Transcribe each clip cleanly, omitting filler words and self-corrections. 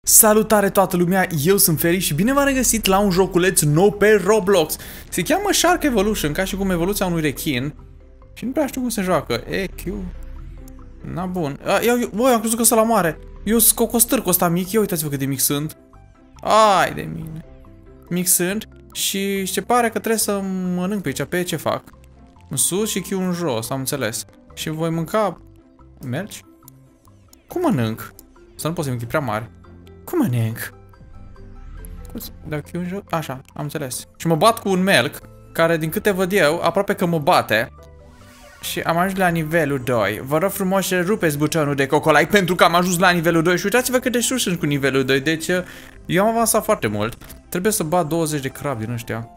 Salutare toată lumea, eu sunt Feri și bine v-am regăsit la un joculeț nou pe Roblox. Se cheamă Shark Evolution, ca și cum evoluția unui rechin. Și nu prea știu cum se joacă. EQ. Na bun. Băi, am crezut că ăsta la mare. Eu sunt cocostârcul ăsta mic, ia uitați-vă cât de mic sunt. Ai de mine. Mic sunt și se pare că trebuie să mănânc pe aici. Pe ce fac? În sus și Q în jos, am înțeles. Și voi mânca... Mergi? Cum mănânc? Să nu pot să mânc, e prea mare. Cum mănânc? Dacă e un joc... Așa, am înțeles. Și mă bat cu un melc, care din câte văd eu, aproape că mă bate. Și am ajuns la nivelul 2. Vă rog frumos să rupeți butonul de cocolai pentru că am ajuns la nivelul 2. Și uitați-vă cât de sus sunt cu nivelul 2. Deci eu am avansat foarte mult. Trebuie să bat 20 de crabi din ăștia.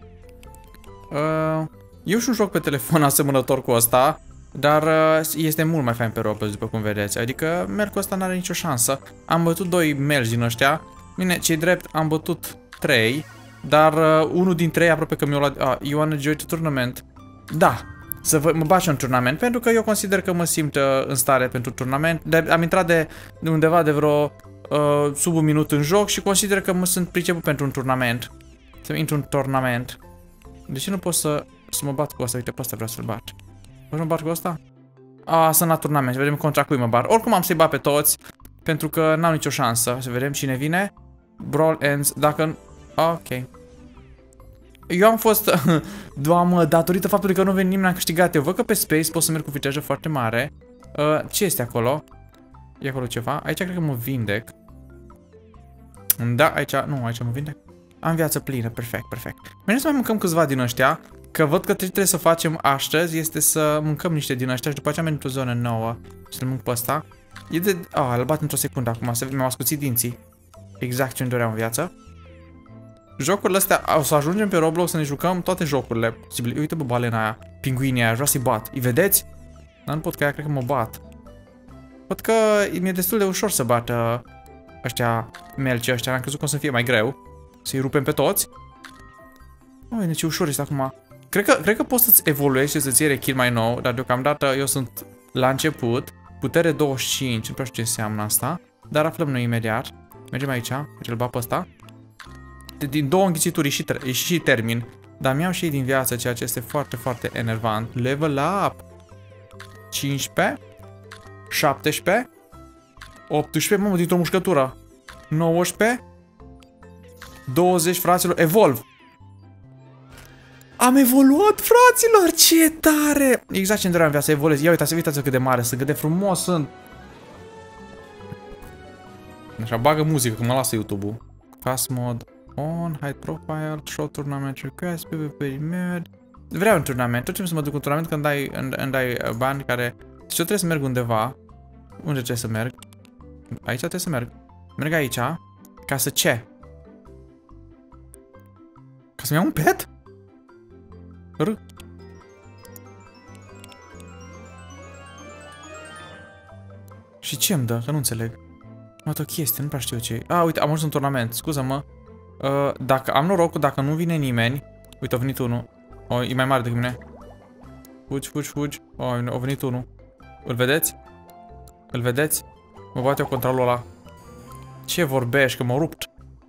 Eu și un joc pe telefon asemănător cu ăsta. Dar este mult mai fain pe Roblox, după cum vedeți. Adică melcul ăsta n-are nicio șansă. Am bătut 2 melci din ăștia. Bine, cei drept am bătut 3. Dar unul dintre ei aproape că mi-a luat... you wanna join the tournament? Da, mă bag în turnament, pentru că eu consider că mă simt în stare pentru turnament. Am intrat de undeva de vreo sub un minut în joc și consider că mă sunt priceput pentru un turnament. Să intru în turnament. De ce nu pot să mă bat cu asta? Uite, pe asta vreau să-l bat. Pot să mă bat cu asta? Sunt la turnament, vedem contra cui mă bat. Oricum am să-i bat pe toți, pentru că n-am nicio șansă. Să vedem cine vine. Brawl ends, dacă... Ok. Eu am fost... Doamne, datorită faptului că nu vine nimeni, am câștigat. Eu văd că pe Space pot să merg cu viteză foarte mare. Ce este acolo? E acolo ceva? Aici cred că mă vindec. Da, aici... Nu, aici mă vindec. Am viață plină, perfect, perfect. Mergem să mai mâncăm câțiva din ăștia. Că văd că trebuie să facem astăzi este să mâncăm niște din ăștia și după aceea mergem într-o zonă nouă. Să-l mânc pe ăsta. E de... îl bat într-o secundă acum, mi-am ascuțit dinții. Exact ce-mi doream în viață. Jocurile astea, o să ajungem pe Roblox să ne jucăm toate jocurile posibile. Uite bă, balena aia, pinguinii aia, vreau să-i bat. Îi vedeți? Dar nu pot, că aia cred că mă bat. Văd că mi-e destul de ușor să bat ăștia melci ăștia. Am crezut că o să fie mai greu. Să-i rupem pe toți. Uite ce ușor este acum. Cred că poți să-ți evoluezi și să-ți iei kill mai nou, dar deocamdată eu sunt la început. Putere 25, nu știu ce înseamnă asta. Dar aflăm noi imediat. Mergem aici, îl bat pe ăsta. Din două înghițituri și termin. Dar mi-au și ei din viață, ceea ce este foarte, foarte enervant. Level up! 15 17 18, mamă, dintr-o mușcătură. 19 20, fraților, evolve! Am evoluat, fraților, ce tare! Exact ce-mi doream să evoluez. Ia uitați-vă cât de mare sunt, cât de frumos sunt. Așa, bagă muzică, că mă lasă YouTube-ul. Fast mode, on, hide profile, show tournament request, PvP mode. Vreau un turnament, tot ce să mă duc în turnament când îmi dai bani care... Deci eu trebuie să merg undeva. Unde trebuie să merg? Aici trebuie să merg. Merg aici, ca să ce? Ca să-mi iau un pet? Și ce îmi dă? Că nu înțeleg. Am luat o chestie, nu prea știu ce e. Uite, am ajuns în turnament, scuză-mă. Dacă am norocul, dacă nu vine nimeni. Uite, a venit unul. E mai mare decât mine. Fugi. A venit unul. Îl vedeți? Îl vedeți? Mă bate eu contra lui ăla. Ce vorbești, că m-a rupt.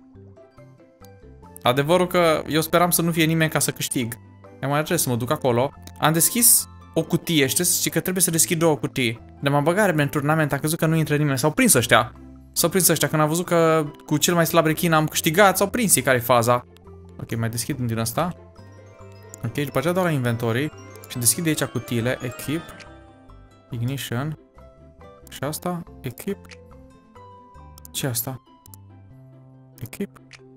Adevărul că eu speram să nu fie nimeni ca să câștig. Eu mai trebuie să mă duc acolo. Am deschis o cutie, știți că trebuie să deschid două cutii. De m-am băgat în turnament, am crezut că nu intră nimeni. S-au prins ăștia. Când am văzut că cu cel mai slab rechin am câștigat, s-au prins. Care-i faza? Ok, mai deschid din asta. Ok, după aceea dau la inventory și deschid de aici cutiile. Equip. Ignition. Și asta. Equip. Ce asta? Equip.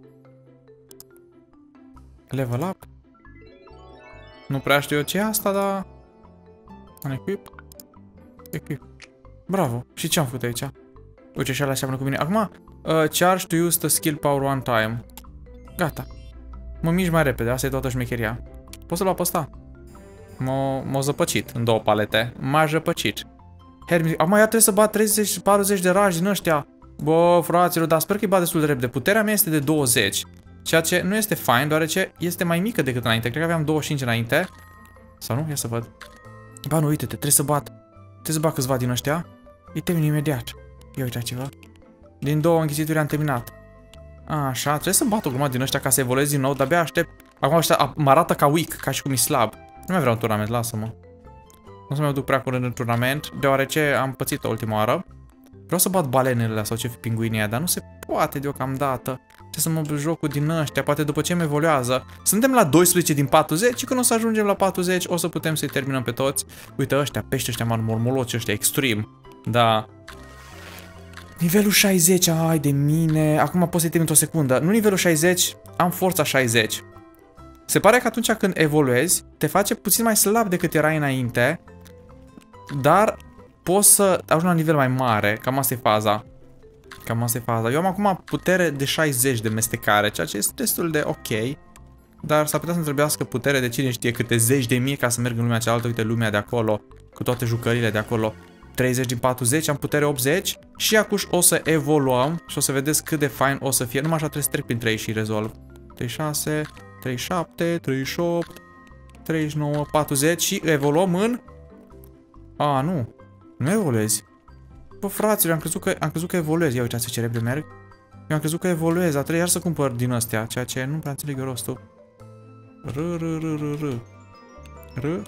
Level up. Nu prea știu eu ce e asta, dar... Equip. Equip. Bravo. Și ce am făcut aici? Uite, și ala seamănă cu mine. Acum, charge to use the skill power one time. Gata. Mă mișc mai repede, asta e toată șmecheria. Pot să-l luau pe ăsta? M-a zăpăcit în două palete. M-a zăpăcit. Acum ia trebuie să bat 30-40 de rași din ăștia. Bă, fraților, dar sper că îi bat destul de repede. Puterea mea este de 20. Ceea ce nu este fain, deoarece este mai mică decât înainte. Cred că aveam 25 înainte. Sau nu? Ia să văd. Ba nu, uite-te, trebuie să bat câțiva din ăștia. Îi termin imediat. Ia uitați-vă. Din 2 înghizituri am terminat. Așa, trebuie să bat o grămadă din ăștia ca să evoluez din nou, de-abia aștept. Acum ăștia mă arată ca weak, ca și cum e slab. Nu mai vreau un turnament, lasă-mă. Nu o să mă duc prea curând în turnament, deoarece am pățit-o ultima oară. Vreau să bat balenele sau ce fi pinguinii aia, dar nu se poate deocamdată. Ce să mă joc cu din ăștia, poate după ce îmi evoluează. Suntem la 12 din 40 și când o să ajungem la 40 o să putem să-i terminăm pe toți. Uite ăștia, pești ăștia mari, mormoloci ăștia, extrem. Da. Nivelul 60, ai de mine. Acum pot să-i termin într-o secundă. Nu nivelul 60, am forța 60. Se pare că atunci când evoluezi, te face puțin mai slab decât erai înainte. Dar poți să ajungi la nivel mai mare. Cam asta e faza. Cam asta e faza. Eu am acum putere de 60 de mestecare, ceea ce este destul de ok. Dar s-ar putea să-mi trebuiască putere de cine știe câte zeci de mii ca să merg în lumea cealaltă. Uite lumea de acolo, cu toate jucările de acolo. 30 din 40, am putere 80 și acuși o să evoluăm și o să vedeți cât de fain o să fie. Numai așa trebuie să trec printre ei și rezolv. 36, 37, 38, 39, 40 și evoluăm în... A, nu. Nu evoluezi. Bă, fraților, am crezut că evoluez. Ia uitați ce repede merg. Eu am crezut că evoluez, dar trebuie iar să cumpăr din astea, ceea ce nu prea înțeleg eu rostul. R.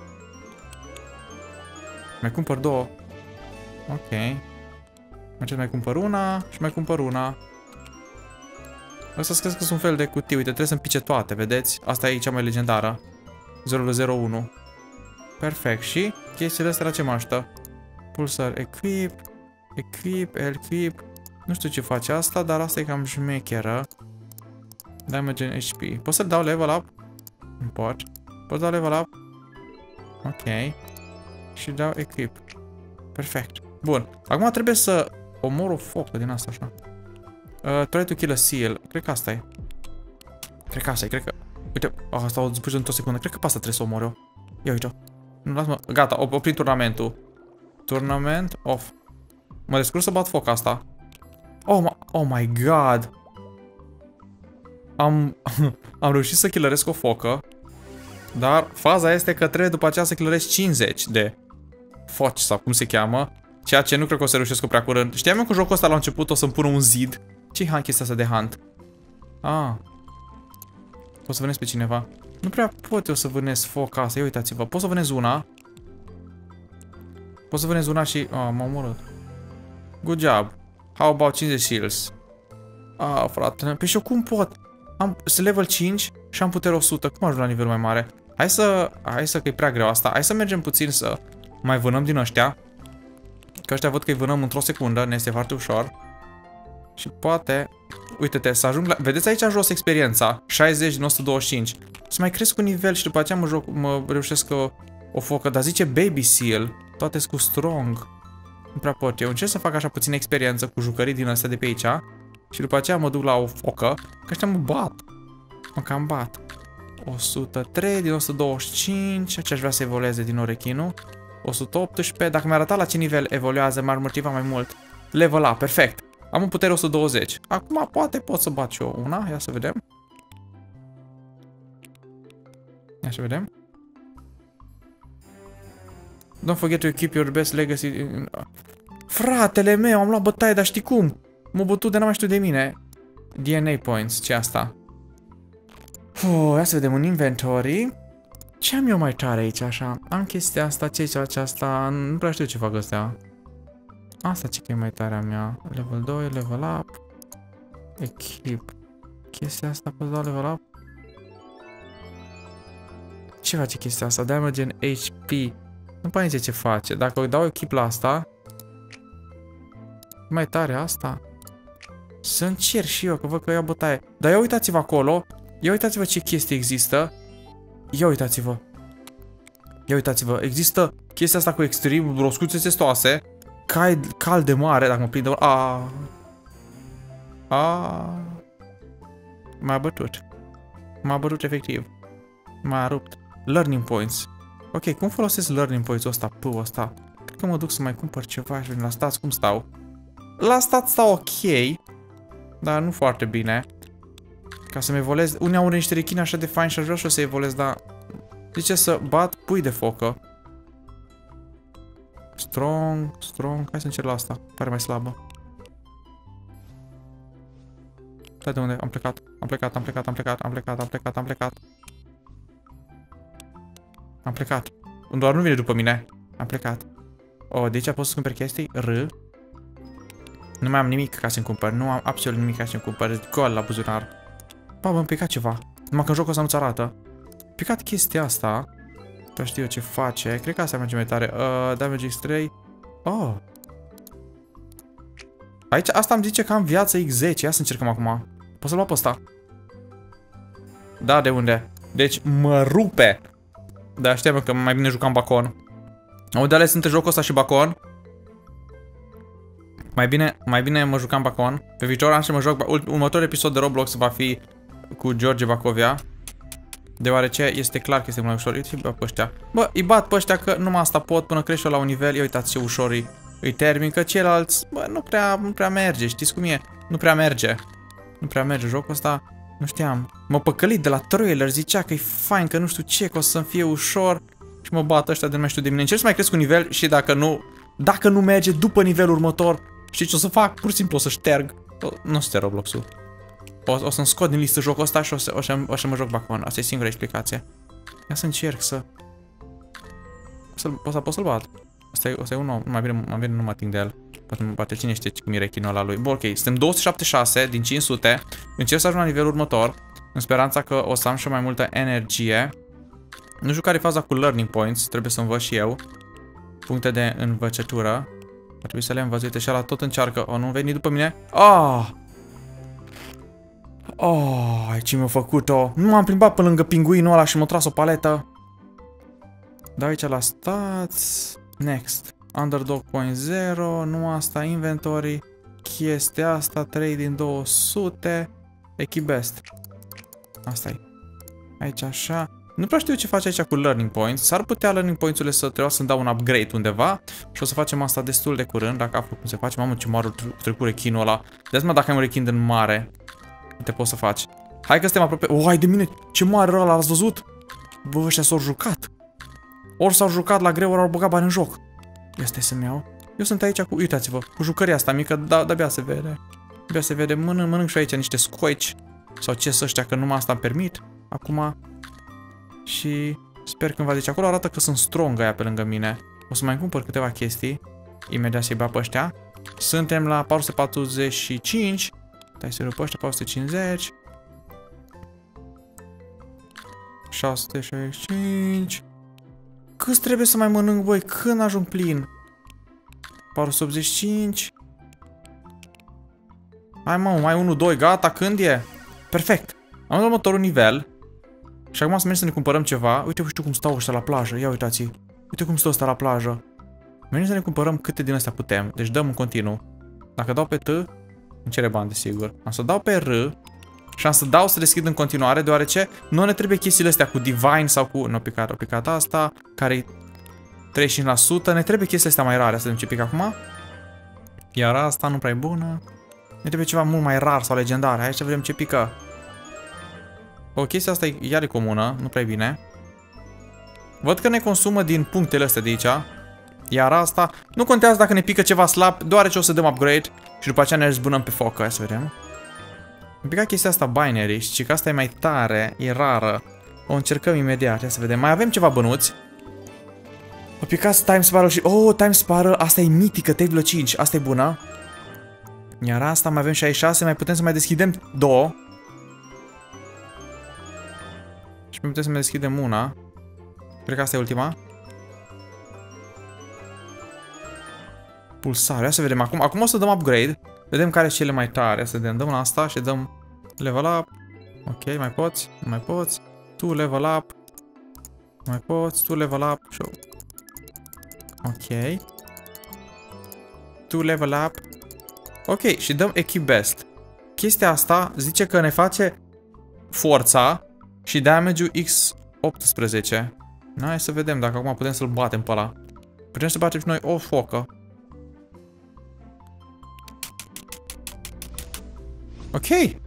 Mai cumpăr două. Ok. Mai cumpăr una și mai cumpăr una. Asta crezi că sunt un fel de cutii. Uite, trebuie să-mi pice toate, vedeți? Asta e cea mai legendară. 001. Perfect. Și chestiile astea la ce mă ajută? Pulsar equip. Equip. Nu știu ce face asta, dar asta e cam șmecheră. Damage and HP. Pot să-l dau level up? Nu pot. Pot dau level up? Ok. Și dau equip. Perfect. Bun. Acum trebuie să omor o focă din asta așa. Try to kill a seal. Cred că asta e. Cred că... Uite, asta o spus într-o secundă. Cred că pe asta trebuie să omor eu. Ia uite-o. Nu, lasă-mă. Gata, oprim turnamentul. Turnament off. Mă descurc să bat foc asta. Oh my god. Am reușit să killăresc o focă. Dar faza este că trebuie după aceea să killăresc 50 de foci sau cum se cheamă. Ceea ce nu cred că o să reușesc prea curând. Știam eu că jocul ăsta la început o să-mi pună un zid. Ce-i chestia asta de hunt? Pot să vânez pe cineva? Nu prea pot eu să vânez foca asta. Ia uitați-vă. Pot să vânez una. Pot să vânez una și... m-am omorât. Good job. How about 50 shields? Frate. Păi și eu cum pot? Sunt level 5 și am putere 100. Cum ajung la nivel mai mare? Hai să că e prea greu asta. Hai să mergem puțin să mai vânăm din ăștia. Că ăștia văd că îi vânăm într-o secundă. Ne este foarte ușor. Și poate... Uite-te, să ajung la... Vedeți aici jos experiența. 60 din 125. Să mai cresc un nivel și după aceea mă reușesc o focă. Dar zice Baby Seal. Toate cu strong. Nu prea pot. Eu încerc să fac așa puțină experiență cu jucării din astea de pe aici. Și după aceea mă duc la o focă. Că ăștia mă bat. Mă cam bat. 103 din 125. Ce aș vrea să evolueze din orechinul. 118. Dacă mi-ar arăta la ce nivel evoluează, m-ar motiva mai mult. Level up. Perfect. Am un putere 120. Acum poate pot să bat și eu una. Ia să vedem. Ia să vedem. Don't forget to keep your best legacy. Fratele meu, am luat bătaie, dar știi cum? M-a bătut de n-am mai știu de mine. DNA points, ce asta? Ia să vedem un inventory. Ce am eu mai tare aici, așa? Am chestia asta, ce aceasta? Nu prea știu ce fac astea. Asta ce că e mai tare a mea. Level 2, level up. Equip. Chestia asta pot da level up? Ce face chestia asta? Damage and HP. Nu pare nici ce face. Dacă îi dau equip la asta... Mai tare asta? Să încerc și eu, că văd că ia bătaie. Dar ia uitați-vă acolo. Ia uitați-vă ce chestii există. Ia uitați-vă. Ia uitați-vă. Există chestia asta cu extrem, roscuțe testoase. Cal de mare, dacă mă prinde... M-a bătut. M-a bătut efectiv. M-a rupt. Learning points. Ok, cum folosesc learning points-ul ăsta? Pău ăsta. Cred că mă duc să mai cumpăr ceva și la stats cum stau. La stat stau ok. Dar nu foarte bine. Ca să-mi evolez. Unii au niște rechini așa de fain și aș vrea și o să evolez, dar... Zice să bat pui de focă. Strong. Hai să încerc la asta. Pare mai slabă. Stai de unde? Am plecat. Am plecat. Am plecat. Doar nu vine după mine. Am plecat. Oh, de aici pot să cumpăr chestii? Nu mai am nimic ca să-mi cumpăr. Nu am absolut nimic ca să-mi cumpăr. Gol la buzunar. Bă, m-am picat ceva. Numai că în jocul ăsta nu-ți arată. Picat chestia asta. Nu știu eu ce face. Cred că asta merge mai tare. Damage X3. Oh. Aici asta îmi zice că am viață X10. Ia să încercăm acum. Pot să-l luau pe ăsta? Da, de unde? Deci mă rupe. Da, știam că mai bine jucam Bacon. Aude, ales între jocul ăsta și Bacon. Mai bine mă jucam Bacon. Pe viitor am să mă joc. Următorul episod de Roblox va fi cu George Bacovia. Deoarece este clar că este mai ușor. Uite pe ăștia. Bă, îi bat pe ăștia că numai asta pot până crește la un nivel. Ia uitați ce ușor îi termin, că ceilalți, bă, nu prea merge. Știți cum e? Nu prea merge. Nu prea merge jocul ăsta. Nu știam. Mă păcălit de la trailer, zicea că e fain, că nu știu ce, că o să-mi fie ușor. Și mă bat ăștia de nu mai știu de mine. Încerc să mai cresc un nivel și dacă nu merge după nivelul următor, știi ce o să fac? Pur și simplu o să șterg. Nu este Roblox-ul. O să-mi scot din listă jocul ăsta și o să mă joc Bacon. Asta e singura explicație. Ia să încerc să... Pot să-l bat. Asta e unul, mai bine nu mă ating de el. Poate cine știe cum e rechinul ăla lui. Bă, ok, suntem 276 din 500. Încerc să ajung la nivelul următor, în speranța că o să am și mai multă energie. Nu știu care e faza cu learning points, trebuie să învăț și eu. Puncte de învățătură. Ar trebui să le învăț. Uite, și ăla tot încearcă. O, nu veni după mine? Ce mi-a făcut-o? Nu m-am plimbat pe lângă pinguinul ăla și m-a tras o paletă. Da, aici la stats. Next. Underdog.0. Nu asta. Inventory. Chestia asta. 3 din 200. Equip best. Asta-i. Aici așa. Nu prea știu ce face aici cu learning points. S-ar putea learning points-urile să trebuia să-mi dau un upgrade undeva. Și o să facem asta destul de curând. Dacă aflu cum se face. Mamă, ce mare trecut rechinul ăla. De-azi mă, dacă ai un rechin din mare, te poți să faci. Hai că suntem aproape. Hai de mine, ce mare ăla, l-ați văzut? Bă, ăștia s-au jucat. Ori s-au jucat la greu, ori au băgat bani în joc. Ia stai să-mi iau. Eu sunt aici cu, uitați-vă, cu jucăria asta mică, de-abia se vede. De-abia se vede, mănânc și aici niște scoici. Sau ce să ăștia, că numai asta îmi permit. Acum. Și sper când va zice, acolo arată că sunt strong aia pe lângă mine. O să mai cumpăr câteva chestii. Imediat să-i bat pe ăștia. Suntem la 445. Stai să pe ăștia, 450. 665. Câți trebuie să mai mănânc, băi? Când ajung plin? 485. Hai, mă, mai 1, 2, gata, când e? Perfect. Am dat următorul nivel. Și acum să mergem să ne cumpărăm ceva. Uite, știu cum stau ăștia la plajă. Ia uitați. Uite cum stau ăsta la plajă. Mergem să ne cumpărăm câte din astea putem. Deci dăm în continuu. Dacă dau pe T, îmi cere bani, desigur. Am să dau pe R. Și am să dau să deschid în continuare, deoarece nu ne trebuie chestiile astea cu Divine sau cu... Nu, o picat asta, care e 35%. Ne trebuie chestiile astea mai rare. Să vedem ce pic acum. Iar asta nu prea e bună. Ne trebuie ceva mult mai rar sau legendar. Hai să vedem ce pică. O, chestia asta iar e comună, nu prea e bine. Văd că ne consumă din punctele astea de aici. Iar asta nu contează dacă ne pică ceva slab, deoarece o să dăm upgrade și după aceea ne răzbunăm pe foc. Hai să vedem. Am picat chestia asta binary și că asta e mai tare, e rară. O încercăm imediat, hai să vedem. Mai avem ceva bănuți. O picat Time Spiral și... Oh, Time Spiral, asta e mitică, Table 5, asta e bună. Iar asta mai avem 66, mai putem să mai deschidem 2. Și mai putem să mai deschidem una. Cred că asta e ultima. Pulsare, hai să vedem. Acum o să dăm upgrade. Vedem care sunt cele mai tare. Să dăm la asta și dăm level up. Ok, mai poți? Nu mai poți. Tu level up. Mai poți, tu level up. Show. Ok. Tu level up. Ok, și dăm equip best. Chestia asta zice că ne face forța și damage-ul X18. Hai să vedem dacă acum putem să-l batem pe ăla. Putem să batem și noi o focă. Ok.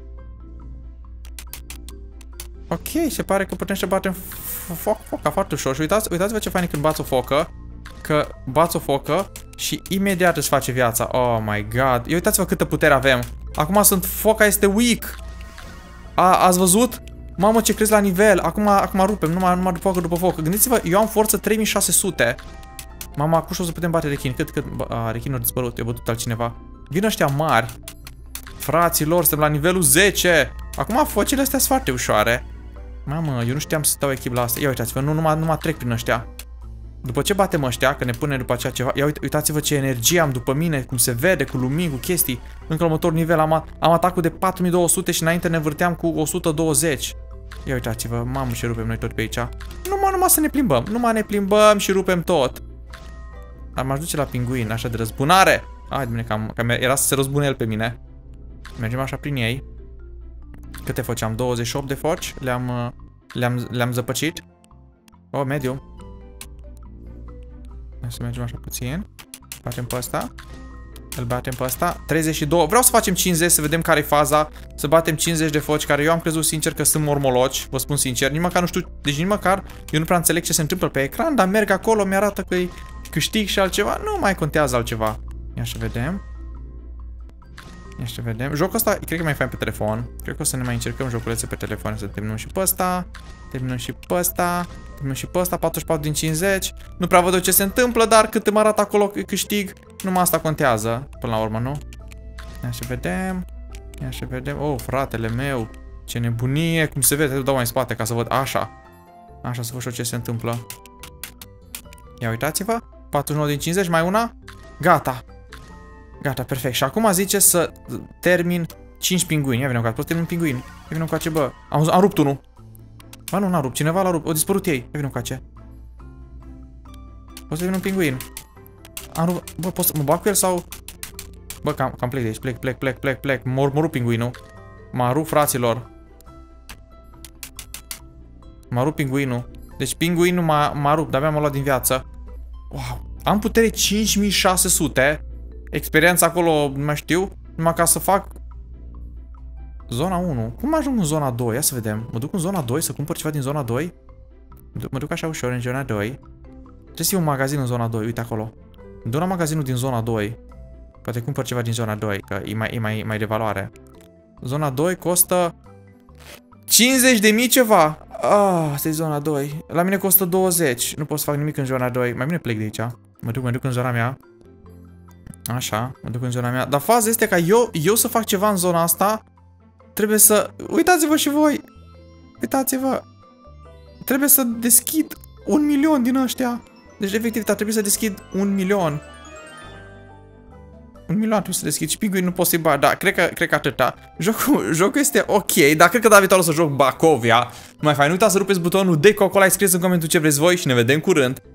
Ok, se pare că putem să batem foca foarte ușor. Și uitați-vă ce fain e când bați o focă. Că bați o focă și imediat îți face viața. Oh my god. Ia uitați-vă câtă putere avem. Acum foca este weak. Ați văzut? Mamă, ce crezi la nivel. Acum rupem, numai după foc. Gândiți-vă, eu am forță 3600. Mama, acum și o să putem bate rechin. Cât rechinul a dispărut, eu bătut altcineva. Vin ăștia mari. Fraților, suntem la nivelul 10. Acum focile astea sunt foarte ușoare. Mamă, eu nu știam să stau echip la asta. Ia uitați-vă, nu numai trec prin ăștia. După ce batem ăștia, că ne pune după aceea ceva. Ia uitați-vă ce energie am după mine, cum se vede, cu lumini, cu chestii. Încă la următor nivel am atacul de 4200 și înainte ne vârteam cu 120. Ia uitați-vă, mamă, ce rupem noi tot pe aici. Numai să ne plimbăm. Numai ne plimbăm și rupem tot. M-aș duce la pinguin, așa de răzbunare. Hai, bine, că era să se răzbune el pe mine. Mergem așa prin ei. Câte foci am? 28 de foci. Le-am zăpăcit. Oh, medium. Hai să mergem așa puțin. Batem pe ăsta. Îl batem pe ăsta. 32. Vreau să facem 50, să vedem care e faza. Să batem 50 de foci, care eu am crezut sincer că sunt mormoloci. Vă spun sincer. Nici măcar nu știu. Deci nici măcar eu nu prea înțeleg ce se întâmplă pe ecran, dar merg acolo, mi-arată că e câștig și altceva. Nu mai contează altceva. Ia să vedem. Ia să vedem. Jocul ăsta cred că e mai fain pe telefon. Cred că o să ne mai încercăm joculețe pe telefon. Să terminăm și pe ăsta. Terminăm și pe ăsta. Terminăm și pe ăsta. 44 din 50. Nu prea văd eu ce se întâmplă, dar cât îmi arată acolo câștig, numai asta contează. Până la urmă, nu? Ia să vedem. Ia să vedem. Oh, fratele meu. Ce nebunie. Cum se vede. Te dau mai în spate ca să văd. Așa. Așa să văd și eu ce se întâmplă. Ia uitați-vă. 49 din 50. Mai una. Gata. Gata, perfect. Și acum zice să termin 5 pinguini. Ia vină cu poți termin pinguini. Ia vină cu bă. Am rupt unul. Ba nu, n-a rupt. Cineva l-a rupt. O dispărut ei. Ia vină cu ace. Poți să vin un pinguin. Am rupt. Bă, pot să mă bag cu el sau... Bă, cam plec de aici. Plec. Mă rup pinguinul. M-a rupt, fraților. M-a rupt pinguinul. Deci pinguinul m-a rupt. De-abia m-a luat din viață. Wow. Am putere 5600. Experiența acolo, nu mai știu. Numai ca să fac zona 1. Cum ajung în zona 2? Ia să vedem. Mă duc în zona 2 să cumpăr ceva din zona 2. Mă duc așa ușor în zona 2. Trebuie să iau un magazin în zona 2. Uite acolo. Mă duc la magazinul din zona 2. Poate cumpăr ceva din zona 2, că e mai de valoare. Zona 2 costă 50.000 ceva. Asta e zona 2. La mine costă 20. Nu pot să fac nimic în zona 2. Mai bine plec de aici. Mă duc în zona mea. Așa, mă duc în zona mea. Dar faza este ca eu să fac ceva în zona asta. Trebuie să... Uitați-vă și voi. Uitați-vă. Trebuie să deschid 1 milion din ăștia. Deci efectiv trebuie să deschid 1 milion. 1 milion trebuie să deschid. Și pinguin nu pot să-i bag. Da, cred că atâta. Jocul este ok. Dar cred că data viitoare o să joc Bacovia. Mai fain, nu uitați să rupeți butonul de cocol, scrieți în comentul ce vreți voi și ne vedem curând.